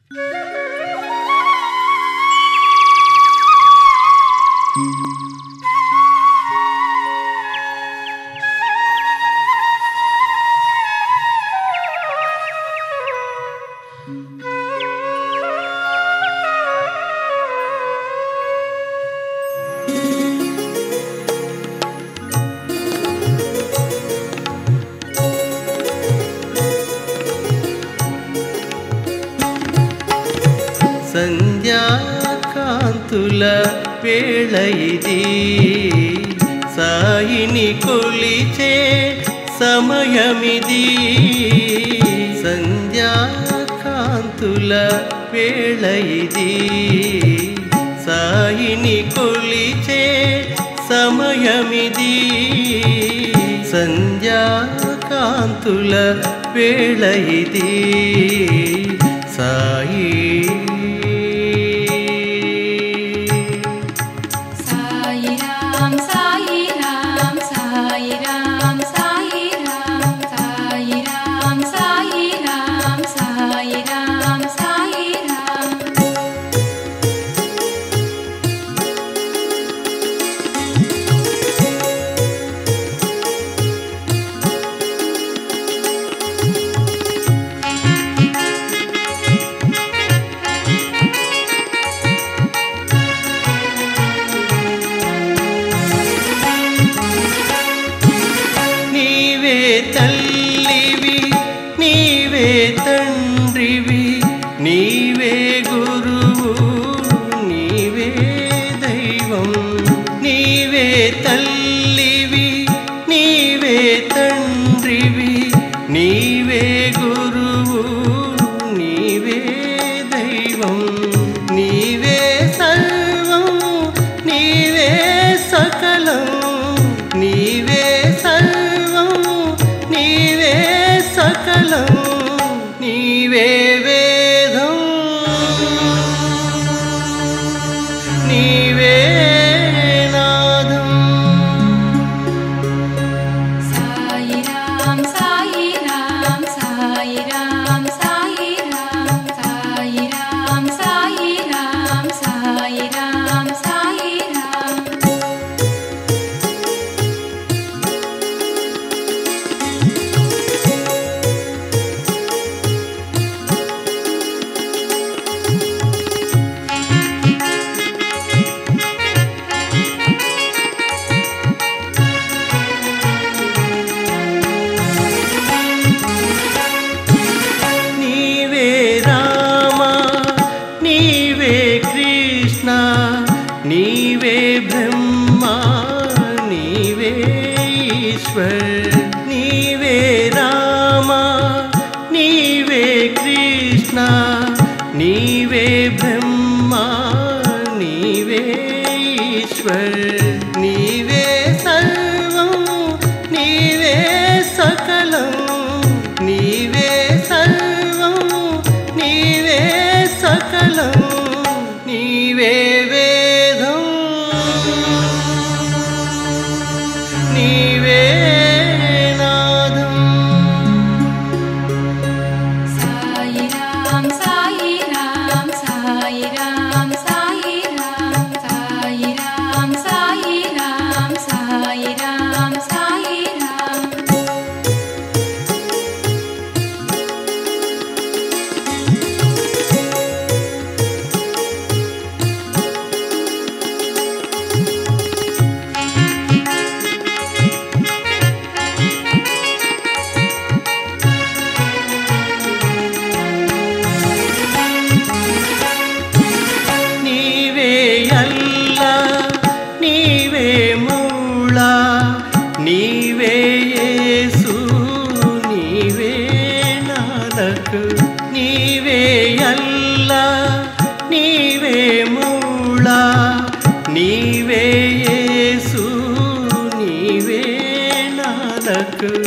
సంధ్యాకాంతుల వేళ ఇది, సాయిని కొలిచే సమయమిది. సంధ్యాకాంతుల వేళ ఇది, సాయిని కొలిచే సమయమిది. సంధ్యాకాంతుల వేళ ఇది, సాయి తల్లివి, నీవే తండ్రివి, నీవే గురువు, నీవే దైవం. నీవే తల్లివి, నీవే తండ్రివి, నీవే గురువు, నీవే దైవం. నీవే సర్వం, నీవే సకలం, నీవే సర్వం, నీవే సకలం, నీవే వేదం, నీవే నాదం. సాయి రామ్ సాయి రామ్ సాయి రామ్ సాయి రామ్ సాయి రామ్ సాయి రామ్ సాయి రామ్ సాయి రామ్. నీవే బ్రహ్మ, నీవే ఈశ్వర్. నీవే రామ, నీవే కృష్ణ, నీవే బ్రహ్మ, నీవే ఈశ్వర్. నీవే సర్వం, నీవే సకలం, నీవే సర్వం, నీవే సకలం, నీవే వేదం, నీవే నాదం. సాయి రామ్ సాయి రామ్ సాయి రామ్ సాయి రామ్ సాయి రామ్ సాయి రామ్ సాయి రామ్ సాయి రామ్. నీవే మౌలా, నీవే యేసు, నీవే నానక్. నీవే అల్లా, నీవే మౌలా, నీవే యేసు, నీవే నానక్.